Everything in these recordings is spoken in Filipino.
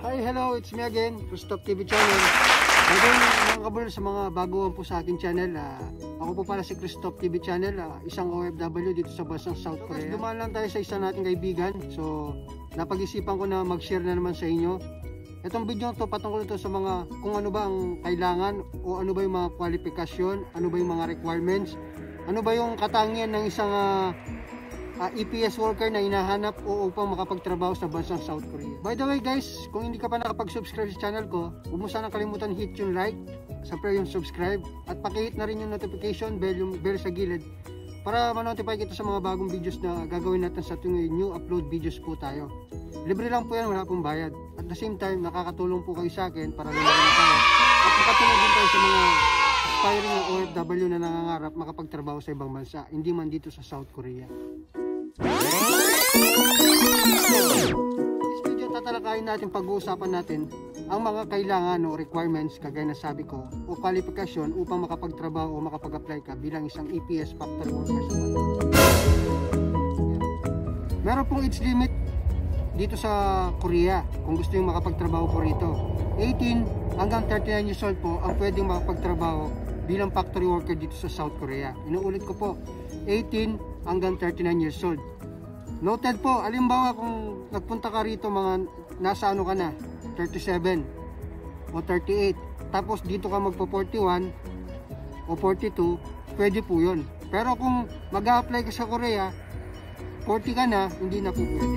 Hi, hello, it's me again, Christoph TV channel. Ngayon mga kabul sa mga baguhan po sa aking channel. Ako po pala si Christoph TV channel, isang OFW dito sa bansang South Korea. Dumaan lang tayo sa isa nating kaibigan. So, napag-isipan ko na mag-share na naman sa inyo. Itong video to patungkol ito sa mga kung ano ba ang kailangan o ano ba yung mga kwalifikasyon, ano ba yung mga requirements, ano ba yung katangian ng isang EPS worker na hinahanap o upang makapagtrabaho sa bansang South Korea. By the way guys, kung hindi ka pa nakapag-subscribe sa channel ko, huwag mo sana kalimutan hit yung like, siyempre yung subscribe, at pakihit na rin yung notification bell, yung bell sa gilid para ma-notify kita sa mga bagong videos na gagawin natin sa tuwing new upload videos po tayo. Libre lang po yan, wala pong bayad. At the same time, nakakatulong po kayo sa akin para lumayan tayo. At makatulong din tayo sa mga aspiring OFW na nangangarap makapagtrabaho sa ibang bansa, hindi man dito sa South Korea. This video tatalakayin natin, pag-uusapan natin ang mga kailangan o requirements kagaya na sabi ko o kwalifikasyon upang makapagtrabaho o makapag-apply ka bilang isang EPS factory worker sa bansa. Meron pong age limit dito sa Korea kung gusto yung makapagtrabaho po rito. 18 hanggang 39 years old po ang pwedeng makapagtrabaho bilang factory worker dito sa South Korea. Inuulit ko po, 18 hanggang 39 years old. Noted po, alimbawa kung nagpunta ka rito mga nasa ano ka na, 37 o 38, tapos dito ka magpo 41 o 42, pwede po yun. Pero kung mag-a-apply ka sa Korea, 40 ka na, hindi na po pwede.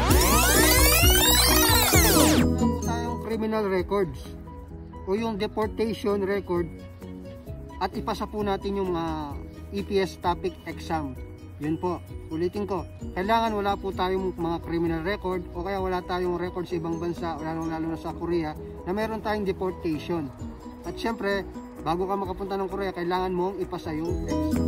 Wala po tayong criminal records o yung deportation record at ipasa po natin yung EPS topic exam. Yun po, ulitin ko, kailangan wala po tayong mga criminal record o kaya wala tayong record sa ibang bansa, lalo na sa Korea, na meron tayong deportation. At syempre, bago ka makapunta ng Korea, kailangan mong ipasa yung exam.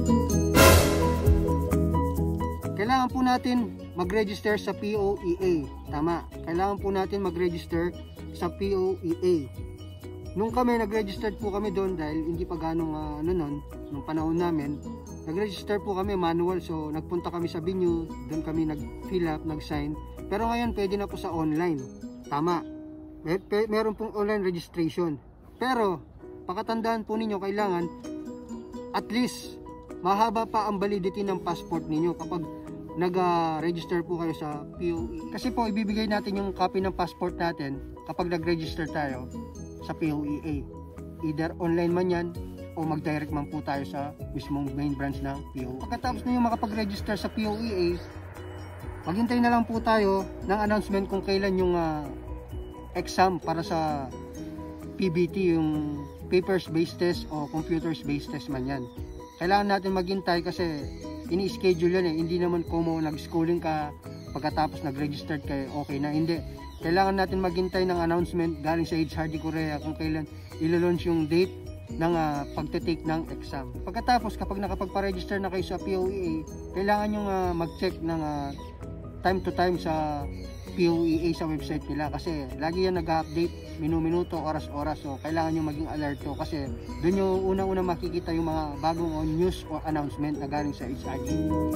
Kailangan po natin mag-register sa POEA. Tama, kailangan po natin mag-register sa POEA. Nung kami, nag-register po kami doon dahil hindi pa ganong nung panahon namin, nag-register po kami manual. So, nagpunta kami sa venue, doon kami nag-fill up, nag-sign. Pero ngayon, pwede na po sa online. Tama, meron pong online registration. Pero, pakatandaan po ninyo, kailangan at least mahaba pa ang validity ng passport ninyo kapag nag-register po kayo sa POEA. Kasi po, ibibigay natin yung copy ng passport natin kapag nag-register tayo sa POEA. Either online man yan o mag-direct man po tayo sa mismong main branch ng POEA. Pagkatapos nyo makapag-register sa POEA, maghintay na lang po tayo ng announcement kung kailan yung exam para sa PBT, yung papers-based test o computers-based test man yan. Kailangan natin maghintay kasi ini-schedule yan eh. Hindi naman kung nag-schooling ka pagkatapos nag-register kayo, okay na. Hindi. Kailangan natin maghintay ng announcement galing sa HRD Korea kung kailan ilo-launch yung date ng pagte-take ng exam. Pagkatapos, kapag nakapagpa-register na kayo sa POEA, kailangan nyo mag-check ng time to time sa POEA sa website nila kasi lagi yan nag-update minuto, oras-oras. So, kailangan nyo maging alerto kasi doon yung unang-unang makikita yung mga bagong news o announcement na galing sa HRD.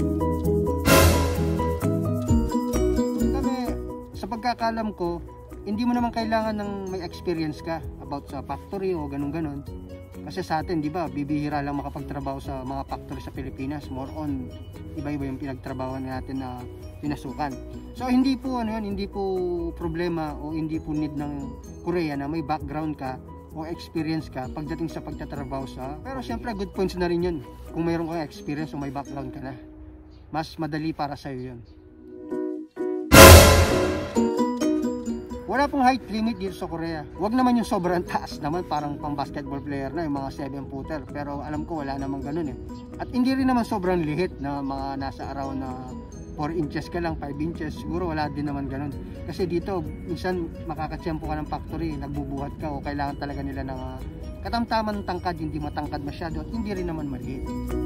Sa pagkakalam ko, hindi mo naman kailangan ng may experience ka about sa factory o ganun-ganon. Kasi sa atin, di ba, bibihira lang makapagtrabaho sa mga factory sa Pilipinas. More on, iba-iba yung pinagtrabahoan natin na pinasukan. So, hindi po, hindi po problema o hindi po need ng Korea na may background ka o experience ka pagdating sa pagtatrabaho sa... Pero syempre, good points na rin yun. Kung mayroon kang experience o may background ka na. Mas madali para sa'yo yun. Wala pong height limit dito sa Korea. Huwag naman yung sobrang taas naman, parang pang basketball player na, yung mga 7-footer. Pero alam ko wala naman ganun eh. At hindi rin naman sobrang lihit na mga nasa around na 4 inches ka lang, 5 inches. Siguro wala din naman ganun. Kasi dito, minsan makakatsyempo ka ng factory, nagbubuhat ka o kailangan talaga nila ng katamtaman tangkad, hindi matangkad masyado at hindi rin naman maliit.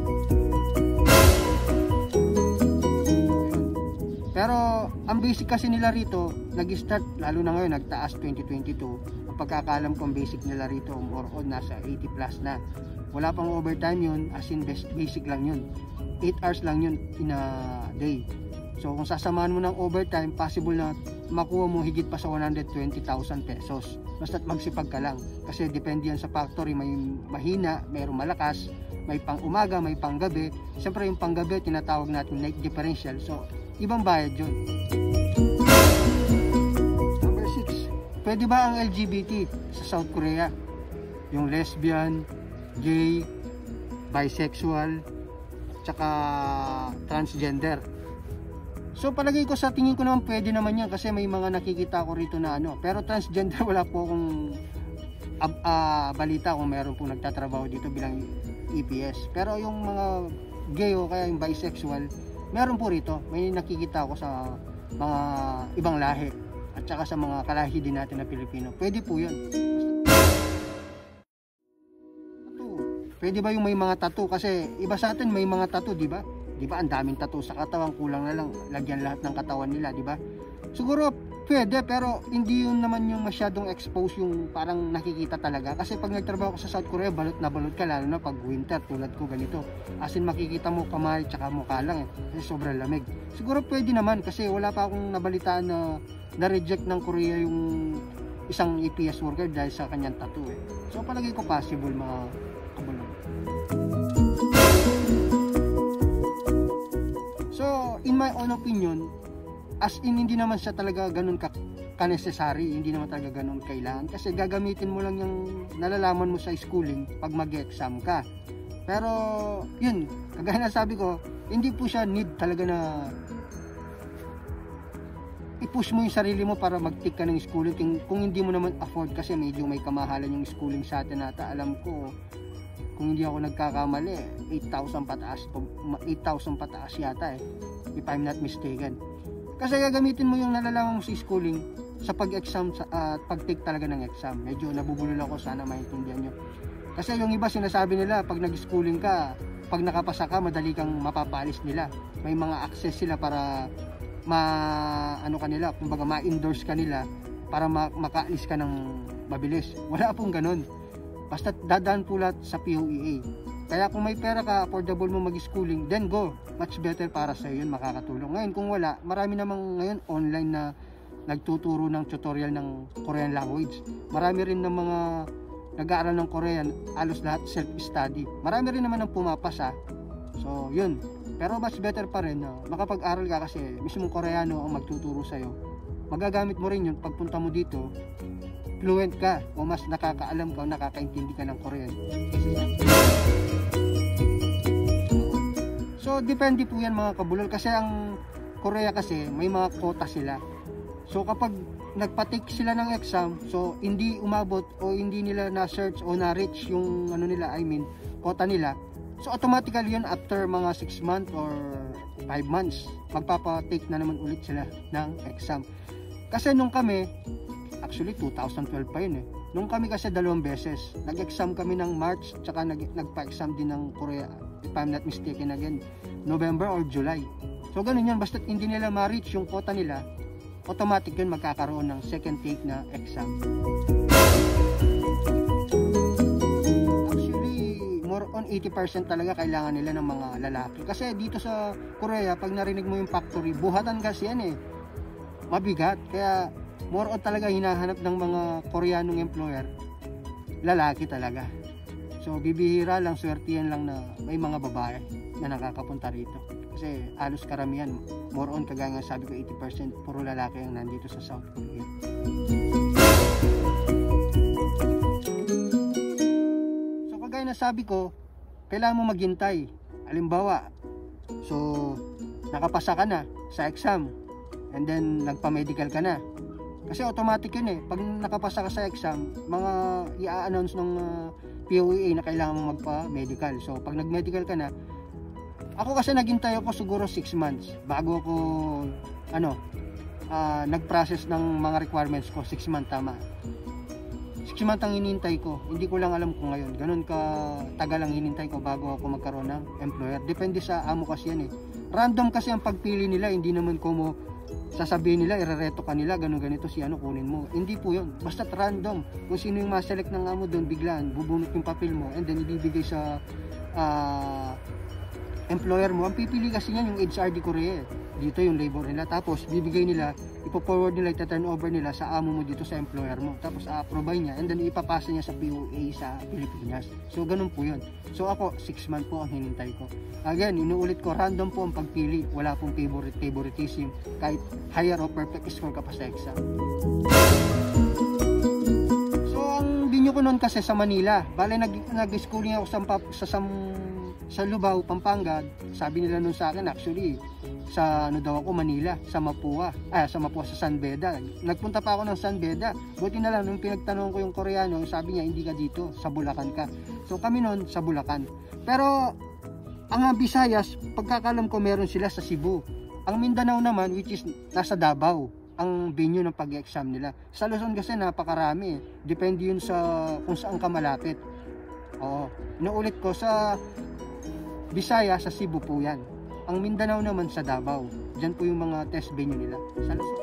Pero ang basic kasi nila rito, nag-start, lalo na ngayon, nagtaas 2022. Ang pagkakalam ko, ang basic nila rito, more on, nasa 80 plus na. Wala pang overtime yun, as in basic lang yun. 8 hours lang yun in a day. So kung sasamahan mo ng overtime, possible na makuha mo higit pa sa 120,000 pesos. Basta't magsipag ka lang. Kasi depende yan sa factory, may mahina, mayroong malakas, may pang umaga, may pang gabi. Siyempre yung pang gabi, tinatawag natin night differential. So ibang bayad yun. Number 6, pwede ba ang LGBT sa South Korea? Yung lesbian, gay, bisexual, tsaka transgender. So palagay ko, sa tingin ko naman pwede naman yan, kasi may mga nakikita ko rito na ano. Pero transgender wala po akong balita kung meron po nagtatrabaho dito bilang EPS. Pero yung mga gay o kaya yung bisexual, meron po rito. May nakikita ko sa mga ibang lahi at saka sa mga kalahi din natin na Pilipino. Pwede po yun. Pwede ba yung may mga tattoo? Kasi iba sa atin may mga tattoo, di ba? Di ba ang daming tattoo sa katawan, kulang na lang lagyan lahat ng katawan nila, di ba? Siguro pwede, pero hindi yun naman yung masyadong expose, yung parang nakikita talaga. Kasi pag nagtrabaho ko sa South Korea, balot na balot ka, lalo na pag winter tulad ko ganito. As in makikita mo kamay tsaka mukha lang kasi sobrang lamig. Siguro pwede naman, kasi wala pa akong nabalitaan na na-reject ng Korea yung isang EPS worker dahil sa kanyang tattoo So palagay ko possible, mga kabulong. So in my own opinion, as in hindi naman siya talaga ganun ka-necessary, hindi naman talaga ganun kailangan, kasi gagamitin mo lang yung nalalaman mo sa schooling pag mag-exam ka. Pero yun, kagaya na sabi ko, hindi po siya need talaga na i-push mo yung sarili mo para mag-take ka ng schooling kung hindi mo naman afford, kasi medyo may kamahalan yung schooling sa atin ata. Alam ko, kung hindi ako nagkakamali, 8,000 pataas yata if I'm not mistaken. Kasi gagamitin mo yung nalalaman mo sa schooling sa pag-exam at pag-take talaga ng exam. Medyo nabubulol ako, sana maintindihan nyo. Kasi yung iba sinasabi nila, pag nag-schooling ka, pag nakapasa ka, madali kang mapapalis nila. May mga access sila para kumbaga ma-endorse ka nila para makaalis ka ng mabilis. Wala pong ganun. Basta dadaan po lahat sa POEA. Kaya kung may pera ka, affordable mo mag-schooling, then go. Much better para sa iyo yun, makakatulong. Ngayon kung wala, marami namang ngayon online na nagtuturo ng tutorial ng Korean language. Marami rin ng mga nag-aaral ng Korean, halos lahat self-study. Marami rin naman ang pumapasa. So yun. Pero much better pa rin na makapag-aral ka, kasi mismong Koreano ang magtuturo sa'yo. Magagamit mo rin yun pagpunta mo dito, fluent ka o mas nakakaalam ka o nakakaintindi ka ng Korean. So depende po yan, mga kabulol, kasi ang Korea kasi may mga quota sila. So kapag nagpa-take sila ng exam, so hindi umabot o hindi nila na-search o na-reach yung quota nila, so automatically yun, after mga 6 months or 5 months, magpapa-take na naman ulit sila ng exam. Kasi nung kami, actually 2012 pa yun nung kami kasi 2 beses, nag-exam kami ng March, tsaka nagpa-exam din ng Korea, if I'm not mistaken again, November or July. So ganun yan, basta hindi nila ma-reach yung quota nila, automatic yun magkakaroon ng second take na exam. More on 80% talaga kailangan nila ng mga lalaki. Kasi dito sa Korea, pag narinig mo yung factory, buhatan kasi yan mabigat. Kaya more on talaga hinahanap ng mga Koreanong employer, lalaki talaga. So bibihira lang, swertihan lang na may mga babae na nakakapunta rito. Kasi halos karamihan, more on kagaya nga sabi ko, 80% puro lalaki ang nandito sa South Korea. Sabi ko, kailangan mo maghintay. Halimbawa, so nakapasa ka na sa exam and then nagpa-medical ka na. Kasi automatic yun pag nakapasa ka sa exam, mga i-announce ng POEA na kailangan mo magpa-medical. So pag nag-medical ka na, ako kasi naghintay ako siguro 6 months bago ako nag-process ng mga requirements ko. 6 months tama. 6 months ang hinintay ko. Hindi ko lang alam kung ngayon ganun ka tagal ang hinintay ko bago ako magkaroon ng employer. Depende sa amo kasi yan Random kasi ang pagpili nila. Hindi naman ko mo sasabihin nila, irereto ka nila, ganito si kunin mo. Hindi po yun. Basta random. Kung sino yung ma-select ng amo doon, biglaan bubunot yung papel mo and then ibibigay sa employer mo. Ang pipili kasi yan yung HRD Korea dito yung labor nila, tapos bibigay nila, ipo-forward nila, ita-turn over nila sa amo mo dito sa employer mo, tapos a-approve niya and then ipapasa niya sa POA sa Pilipinas. So ganun po yun. So ako 6 months po ang hinintay ko. Again, inuulit ko, random po ang pagpili, wala pong favoritism, kahit higher or perfect score ka pa sa exam. So ang binyo ko noon kasi sa Manila, bale nag-schooling ako sa Lubao, Pampanga. Sabi nila nun sa akin, actually sa ano daw ako, Manila, sa Mapua, sa San Beda. Nagpunta pa ako ng San Beda. Buti na lang nung pinagtanong ko yung Koreano, sabi niya hindi ka dito, sa Bulacan ka. So kami noon sa Bulacan. Pero ang Visayas, pagkakalam ko meron sila sa Cebu. Ang Mindanao naman, which is nasa Davao, ang venue ng pag-exam nila. Sa Luzon kasi napakarami. Depende yun sa kung saan ka malapit. Oo. Inuulit ko, sa Bisaya, sa Cebu po yan. Ang Mindanao naman sa Davao. Diyan po yung mga test venue nila. Sa Luzon.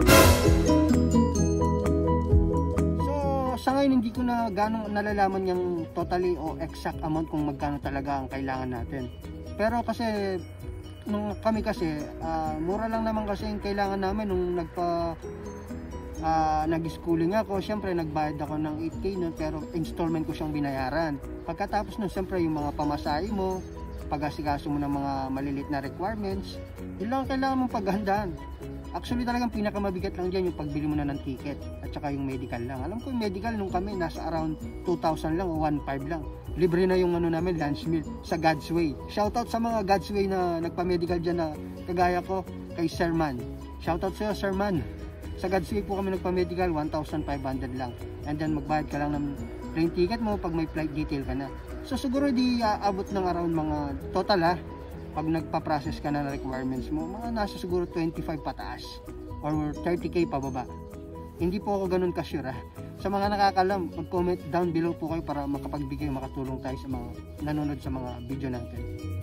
So, sa ngayon hindi ko na ganong nalalaman yung totally o exact amount kung magkano talaga ang kailangan natin. Pero kasi, nung kami kasi, mura lang naman kasi yung kailangan namin nung nag-schooling ako. Siyempre nagbayad ako ng 8K nun, pero installment ko siyang binayaran. Pagkatapos nun, siyempre yung mga pamasahe mo, pag-asikaso mo ng mga malilit na requirements, yun lang kailangan mong paghandaan. Actually talagang pinakamabigat lang dyan yung pagbili mo na ng ticket at saka yung medical lang. Alam ko yung medical nung kami nasa around 2,000 lang o 1,500 lang. Libre na yung ano namin, lunch meal sa God's Way. Shoutout sa mga God's Way na nagpa-medical dyan na kagaya ko kay Sir Man. Shoutout sa'yo Sir Man. Sa God's Way po kami nagpa-medical, 1,500 lang. And then magbayad ka lang ng plane ticket mo pag may flight detail ka na. So siguro di aabot ng around mga total pag nagpa-process ka na ng requirements mo, mga nasa siguro 25 pataas or 30K pababa. Hindi po ako ganun ka-sure. Sa mga nakakalam, mag-comment down below po kayo para makapagbigay, makatulong tayo sa mga nanonood sa mga video natin.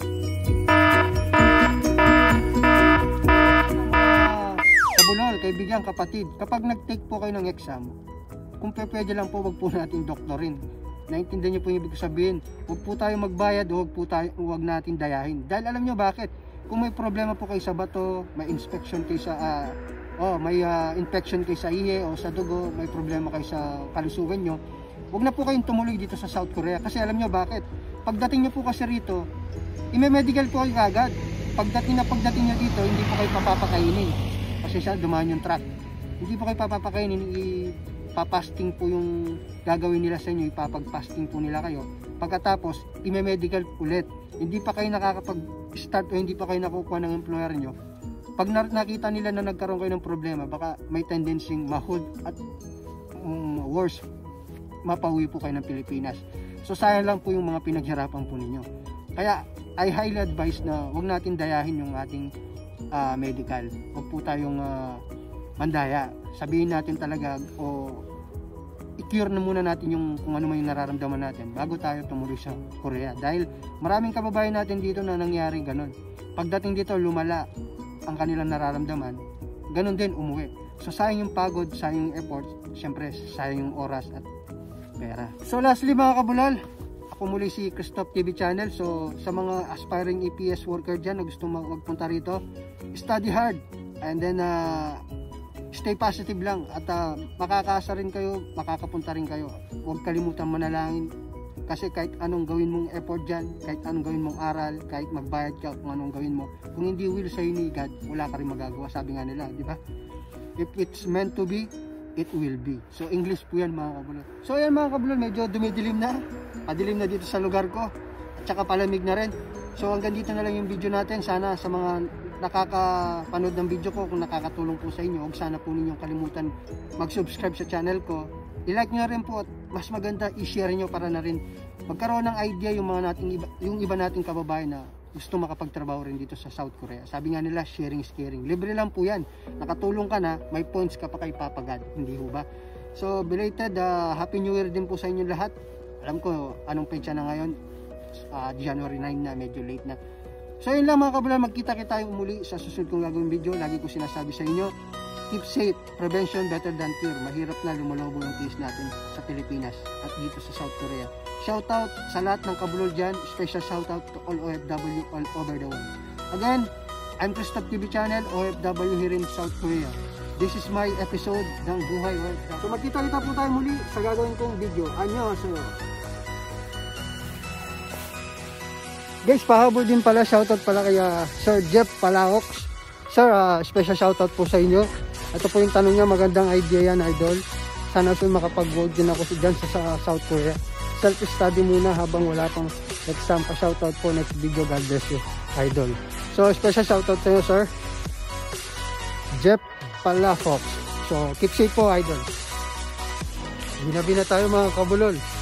Kabulol, kaibigan, kapatid, kapag nag-take po kayo ng exam, kung pwede lang po, wag po natin doktorin. Naintindihan niyo po yung ibig sabihin. Huwag po tayo magbayad o huwag natin dayahin. Dahil alam niyo bakit? Kung may problema po kayo sa bato, may inspection kayo sa infection kayo sa ihi o sa dugo, may problema kayo sa kalusugan niyo, huwag na po kayong tumuloy dito sa South Korea. Kasi alam niyo bakit? Pagdating niyo po kasi rito, ime-medical po kayo agad. Pagdating niyo dito, hindi po kayo papapakainin. Kasi siya dumaan yung truck. Hindi po kayo papapakainin, papasting po yung gagawin nila sa inyo, ipapag-fasting po nila kayo. Pagkatapos, ime-medical ulit. Hindi pa kayo nakakapag-start o hindi pa kayo nakukuha ng employer nyo. Pag nakita nila na nagkaroon kayo ng problema, baka may tendency ma-hold at worse, mapauwi po kayo ng Pilipinas. So sayang lang po yung mga pinaghirapan po ninyo. Kaya I highly advise na huwag natin dayahin yung ating medical. Huwag po tayong mandaya. Sabihin natin talaga o i-cure na muna natin yung kung ano man yung nararamdaman natin bago tayo tumuloy sa Korea. Dahil maraming kababayan natin dito na nangyari ganun. Pagdating dito, lumala ang kanilang nararamdaman. Ganun din, umuwi. So sayang yung pagod, sayang yung effort, syempre sayang yung oras at pera. So lastly mga kabulal, ako muli si Christoph TV Channel. So sa mga aspiring EPS worker dyan na gusto magpunta rito, study hard and then stay positive lang at makakaasa rin kayo, makakapunta rin kayo. Huwag kalimutan manalangin kasi kahit anong gawin mong effort dyan, kahit anong gawin mong aral, kahit magbayad ka kung anong gawin mo, kung hindi will sa'yo ni God, wala ka rin magagawa. Sabi nga nila, di ba? If it's meant to be, it will be. So English po yan mga kabulol. So yan mga kabulol, medyo dumidilim na. Padilim na dito sa lugar ko at saka palamig na rin. So hanggang dito na lang yung video natin. Sana sa mga nakakapanood ng video ko, kung nakakatulong po sa inyo, huwag sana po ninyong kalimutan mag-subscribe sa channel ko. I-like nyo rin po at mas maganda i-share nyo para na rin magkaroon ng idea yung iba nating kababayan na gusto makapagtrabaho rin dito sa South Korea. Sabi nga nila, sharing is caring. Libre lang po yan. Nakatulong ka na, may points ka pa kay Papa God. Hindi ho ba? So belated, Happy New Year din po sa inyo lahat. Alam ko anong petsa na ngayon, January 9 na, medyo late na. So yun lang mga kabulan, magkita-kita tayo muli sa susunod kong gagawin video. Lagi ko sinasabi sa inyo, keep safe, prevention better than cure. Mahirap na lumalobo yung case natin sa Pilipinas at dito sa South Korea. Shoutout sa lahat ng kabulol dyan, special shoutout to all OFW all over the world. Again, I'm Christoph TV Channel, OFW here in South Korea. This is my episode ng Buhay OFW. So magkita-kita po tayo muli sa gagawin kong video. Annyeonghaseyo. Guys, pahabol din pala, shoutout pala kay Sir Jeff Palaox. Sir, special shoutout po sa inyo. Ito po yung tanong niya, magandang idea yan, idol. Sana po makapag-gold din ako dyan sa South Korea. Self-study muna habang wala pang exam. Pa-shoutout po next video. God bless you, idol. So, special shoutout sa inyo, sir. Jeff Palafox. So, keep safe po, idol. Binabi na tayo mga kabulol.